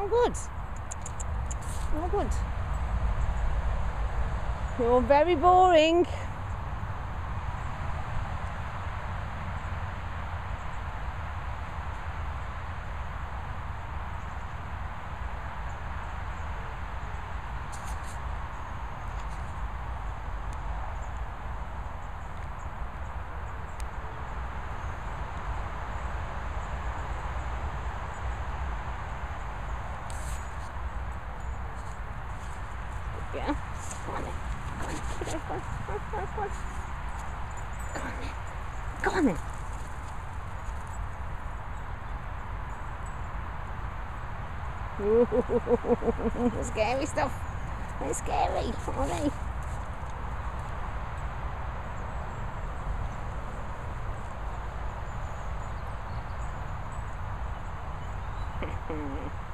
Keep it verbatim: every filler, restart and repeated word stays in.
good. No good. You're very boring. Yeah. Go on then. Go on. Go on. Go on. Go on. Go on then. Go on then. Ooh, scary stuff. They're scary, aren't they?